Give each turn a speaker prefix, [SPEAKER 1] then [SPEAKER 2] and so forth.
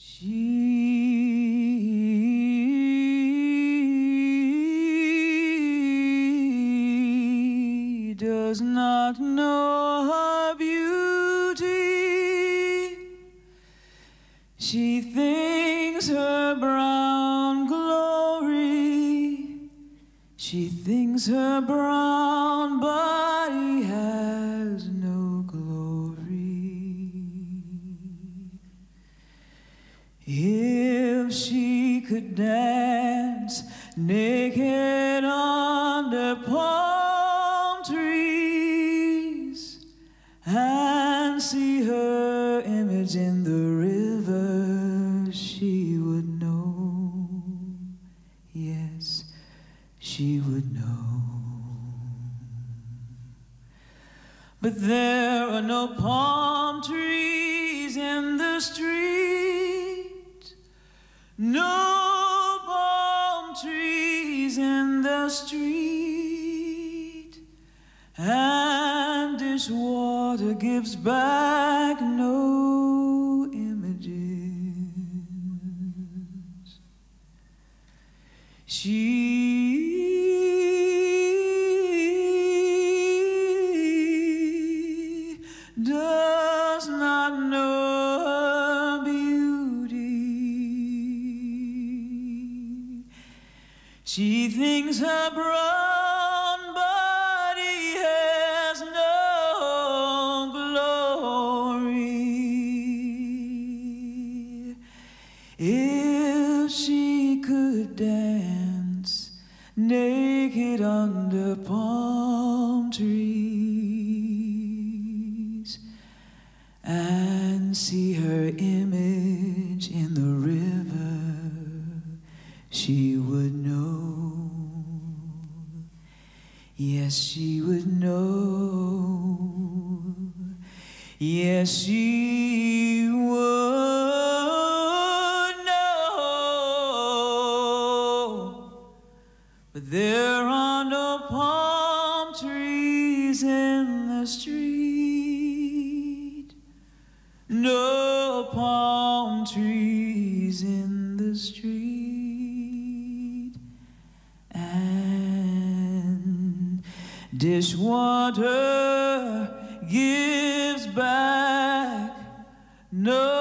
[SPEAKER 1] She does not know her beauty. She thinks her brown glory. She thinks her brown body has no glory. If she could dance naked under palm trees and see her image in the river, she would know. Yes, she would know. But there are no palm trees in the street, no palm trees in the street, and this water gives back no images. She does not know her beauty. She thinks her brown body has no glory. If she could dance naked under palm trees and see her image in the river, she would know. Yes, she would know. Yes, she would know. But there are no palm trees in the street, no palm trees in the street, and dishwater gives back no